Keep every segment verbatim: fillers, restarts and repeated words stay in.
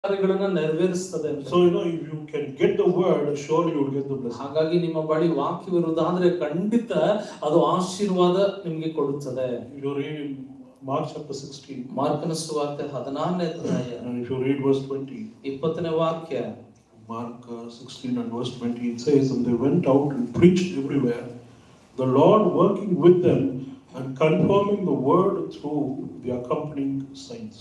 ಕಾರ್ಯಗಳನ್ನು ನೆರವೇರಿಸುತ್ತದೆ ಅಂತ. So you know, if you can get the word, surely you will get the blessing. ಹಾಗಾಗಿ ನಿಮ್ಮ ಬಳಿ ವಾಕ್ಯವಿರುವುದಾದ್ರೆ ಖಂಡಿತ ಅದು ಆಶೀರ್ವಾದ ನಿಮಗೆ ಕೊಡುತ್ತದೆ. You read in Mark chapter sixteen. ಮಾರ್ಕನ ಸುವಾರ್ತೆ ಹದಿನಾರನೇ ಅಧ್ಯಾಯ. And if you read verse twenty. ಇಪ್ಪತ್ತನೇ ವಾಕ್ಯ. Mark uh, sixteen and verse twenty, it says, and they went out and preached everywhere, the Lord working with them and confirming the word through the accompanying signs.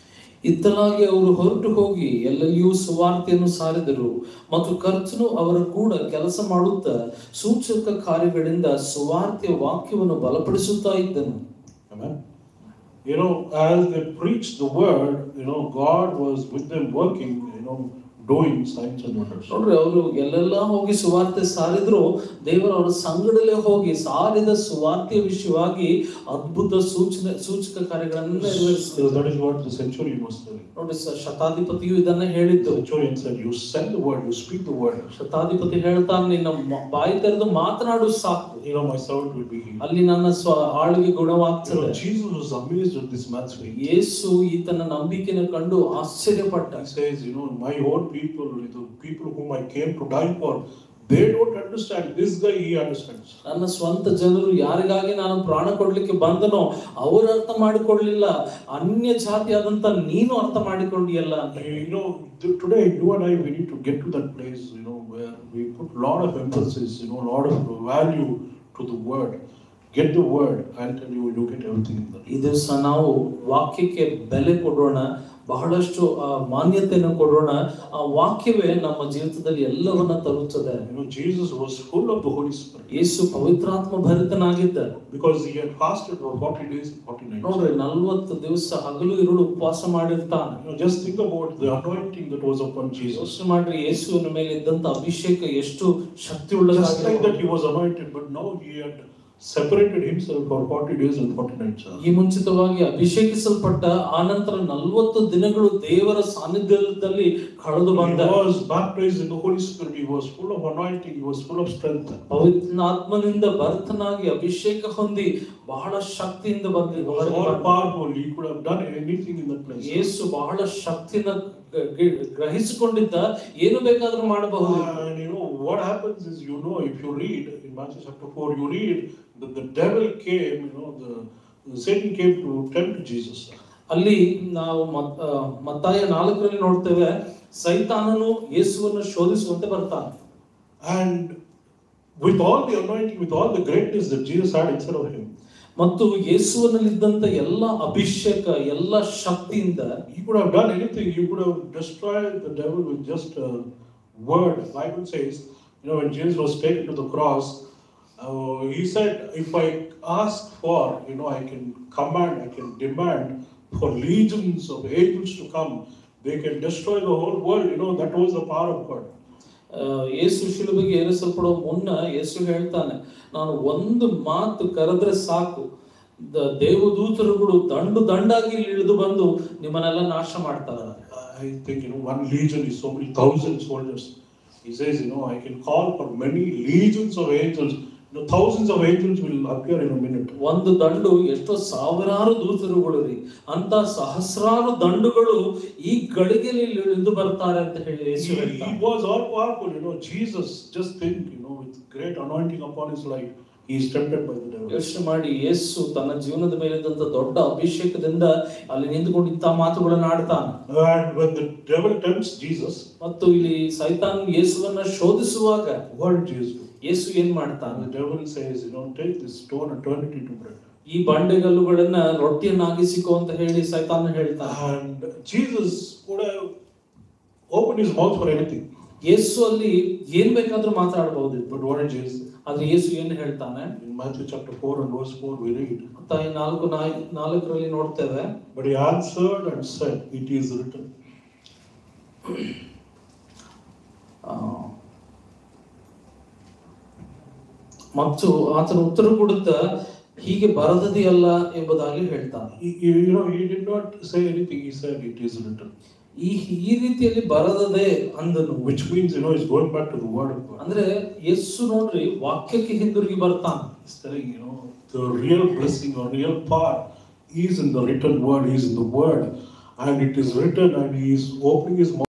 ಇತ್ತಲಾಗಿ ಅವರು ಹೊರಟು ಹೋಗಿ ಎಲ್ಲೆಲ್ಲಿಯೂ ಸುವಾರ್ತೆಯನ್ನು ಸಾರಿದರು ಮತ್ತು ಕರ್ತನು ಅವರ ಕೂಡ ಕೆಲಸ ಮಾಡುತ್ತಾ ಸೂಚಕ ಕಾರ್ಯಗಳಿಂದ ಸುವಾರ್ತೆಯ ವಾಕ್ಯವನ್ನು ಬಲಪಡಿಸುತ್ತಾ ಇದ್ದನು. Amen. You know, as they preached the word, you know, God was with them working, you know, doing signs and wonders. ನೋಡ್ರಿ, ಅವರು ಎಲ್ಲೆಲ್ಲ ಹೋಗಿ ಸುವಾರ್ತೆ ಸಾರಿದ್ರು, ದೇವರು ಅವರ ಸಂಗಡಲೇ ಹೋಗಿ ಸಾರಿದ ಸುವಾರ್ತೆಯ ವಿಷಯವಾಗಿ ಅದ್ಭುತ ಸೂಚನೆ ಸೂಚಕ ಕಾರ್ಯಗಳನ್ನು ನೆರವೇರಿಸಿದರು. That is what the centurion was telling. ನೋಡಿ, ಶತಾಧಿಪತಿಯು ಇದನ್ನ ಹೇಳಿದ್ದು. The centurion said, you send the word, you speak the word. ಶತಾಧಿಪತಿ ಹೇಳ್ತಾನೆ, ನಿನ್ನ ಬಾಯಿ ತೆರೆದು ಮಾತನಾಡು ಸಾಕು, you know, my servant will be healed. ಅಲ್ಲಿ ನನ್ನ ಸ್ವ ಆಳಿಗೆ ಗುಣವಾಗ್ತದೆ. Jesus was amazed at this man's faith. ಯೇಸು ಈತನ ನಂಬಿಕೆಯನ್ನು ಕಂಡು ಆಶ್ಚರ್ಯಪಟ್ಟ. He says, you know, my own people, the people whom I came to die for, they don't understand. This guy, he understands. ನನ್ನ ಸ್ವಂತ ಜನರು ಯಾರಿಗಾಗಿ ನಾನು ಪ್ರಾಣ ಕೊಡ್ಲಿಕ್ಕೆ ಬಂದನೋ ಅವರು ಅರ್ಥ ಮಾಡಿಕೊಳ್ಳಲಿಲ್ಲ, ಅನ್ಯ ಜಾತಿಯಾದಂತ ನೀನು ಅರ್ಥ ಮಾಡಿಕೊಂಡಿಯಲ್ಲ ಅಂತ. You know, today you and I, we need to get to that place, you know, where we put a lot of emphasis, you know, a lot of value to the word. Get the word, I'll tell you, you get everything in that. ಈ ದಿವಸ ನಾವು ವಾಕ್ಯಕ್ಕೆ ಬೆಲೆ ಕೊಡೋಣ, ಬಹಳಷ್ಟು ಮಾನ್ಯತೆಯನ್ನು ಕೊಡೋಣ. ಆ ವಾಕ್ಯವೇ ನಮ್ಮ ಜೀವಿತದಲ್ಲಿ ಎಲ್ಲವನ್ನ ತರುತ್ತದೆ. You know, Jesus was full of the Holy Spirit. ಯೇಸು ಪವಿತ್ರಾತ್ಮ ಭರಿತನಾಗಿದ್ದ. Because he had fasted for forty days and forty nights. ನೋಡ್ರಿ, ನಲವತ್ತು ದಿವಸ ಹಗಲು ಇರುಳು ಉಪವಾಸ ಮಾಡಿರ್ತಾನೆ. You know, just think about the anointing that was upon Jesus. ಯೋಚನೆ ಮಾಡ್ರಿ, ಯೇಸುವಿನ ಮೇಲೆ ಇದ್ದಂತ ಅಭಿಷೇಕ ಎಷ್ಟು ಶಕ್ತಿ ಉಳ್ಳದಾಗಿದೆ. Just like that he was anointed, but now he had separated himself for forty days and forty nights. ಈ ಮುಂಚಿತವಾಗಿ ಅಭಿಷೇಕಿಸಲ್ಪಟ್ಟ ಆನಂತರ ನಲವತ್ತು ದಿನಗಳು ದೇವರ ಸಾನ್ನಿಧ್ಯದಲ್ಲಿ ಕಳೆದು ಬಂದ. He was baptized in the Holy Spirit. He was full of anointing. He was full of strength. ಪವಿತ್ರಾತ್ಮನಿಂದ ಭರಿತನಾಗಿ ಅಭಿಷೇಕ ಹೊಂದಿ ಬಹಳ ಶಕ್ತಿಯಿಂದ ಬಂದ. He was all powerful. He could have done anything in that place. ಯೇಸು ಬಹಳ ಶಕ್ತಿನ ಗ್ರಹಿಸಿಕೊಂಡಿದ್ದ, ಏನು ಬೇಕಾದ್ರೂ ಮಾಡಬಹುದು. And you know what happens is, you know, if you read in Matthew chapter four, you read that the devil came, you know, the, the Satan came to tempt Jesus. ಅಲ್ಲಿ ನಾವು ಮತ್ತಾಯ ನಾಲ್ಕರಲ್ಲಿ ನೋಡ್ತೇವೆ, ಸೈತಾನನು ಯೇಸುವನ್ನು ಶೋಧಿಸುವಂತೆ ಬರ್ತಾನೆ. And with all the anointing, with all the greatness that Jesus had inside of him, ಮತ್ತು ಯೇಸುವಿನಲ್ಲಿದ್ದಂತ ಎಲ್ಲ ಅಭಿಷೇಕ, ಎಲ್ಲ ಶಕ್ತಿಯಿಂದ he could have done anything. He could have destroyed the devil with just a word. The Bible says, you know, when Jesus was taken to the cross, uh, he said, if I ask for, you know, I can command, I can demand for legions of angels to come. They can destroy the whole world. You know, that was the power of God. ಯೇಸು ಶಿಲುಬೆಗೆ ಏರಿಸಲ್ಪಡುವ ಮುನ್ನ ಯೇಸು ಹೇಳ್ತಾನೆ, ನಾನು ಒಂದು ಮಾತು ಕರೆದ್ರೆ ಸಾಕು, ದೇವದೂತರುಗಳು ದಂಡು ದಂಡಾಗಿ ಇಳಿದು ಬಂದು ನಿಮ್ಮನ್ನೆಲ್ಲ ನಾಶ ಮಾಡ್ತಾರೆ. I think, you know, one legion is so many thousand soldiers. He says, you know, I can call for many legions of angels. You know, thousands of angels will appear in a minute. ಒಂದು ದಂಡು ಎಷ್ಟೋ ಸಾವಿರಾರು ದೂತರುಗಳು ರೀ, ಅಂತ ಸಹಸ್ರಾರು ದಂಡುಗಳು ಈ ಗಳಿಗೆಯಲ್ಲಿ ಇಳಿದು ಬರ್ತಾರೆ ಅಂತ ಹೇಳಿ ಯೇಸು ಹೇಳ್ತಾನೆ. He was all powerful, you know. Jesus, just think, you know, with great anointing upon his life, he is tempted by the devil. ಯೋಚನೆ ಮಾಡಿ, ಯೇಸು ತನ್ನ ಜೀವನದ ಮೇಲಿದ್ದಂತ ದೊಡ್ಡ ಅಭಿಷೇಕದಿಂದ ಅಲ್ಲಿ ನಿಂತುಕೊಂಡು ಇಂಥ ಮಾತುಗಳನ್ನು ಆಡ್ತಾನೆ. And when the devil tempts Jesus, ಮತ್ತು ಇಲ್ಲಿ ಸೈತಾನ್ ಯೇಸುವನ್ನ ಶೋಧಿಸುವಾಗ what did Jesus do? ಯೇಸು ಏನ್ ಮಾಡ್ತಾನೆ? The devil says, you know, take this stone and turn it into bread. ಈ ಬಂಡೆಗಲ್ಲುಗಳನ್ನ ರೊಟ್ಟಿಯನ್ನಾಗಿಸಿಕೋ ಅಂತ ಹೇಳಿ ಸೈತಾನ್ ಹೇಳ್ತಾನೆ. And Jesus could have opened his mouth for anything. ಯೇಸು ಅಲ್ಲಿ ಏನ್ ಬೇಕಾದ್ರೂ ಮಾತಾಡಬಹುದಿತ್ತು. But what did Jesus say? ಆದ್ರೆ ಯೇಸು ಏನ್ ಹೇಳ್ತಾನೆ? In Matthew chapter four and verse four we read, ಮತ್ತಾಯ ನಾಲ್ಕು ನಾಲ್ಕರಲ್ಲಿ ನೋಡ್ತೇವೆ, but he answered and said, it is written. ಮತ್ತು ಆತನ ಉತ್ತರ ಕೊಡುತ್ತಾ ಹೀಗೆ ಬರದದೆಯಲ್ಲ ಎಂಬುದಾಗಿ ಹೇಳ್ತಾನೆ. You know, he did not say anything. He said, it is written. ಈ ಈ ರೀತಿಯಲ್ಲಿ ಬರದದೆ ಅಂದನು, which means, you know, he's going back to the word of God. ಅಂದ್ರೆ ಯೇಸು ನೋಡ್ರಿ ವಾಕ್ಯಕ್ಕೆ ಹಿಂದಿರುಗಿ ಬರ್ತಾನೆ. He's telling, you know, the real blessing or real power is in the written word, is in the word. and it is written, and he is opening his mouth.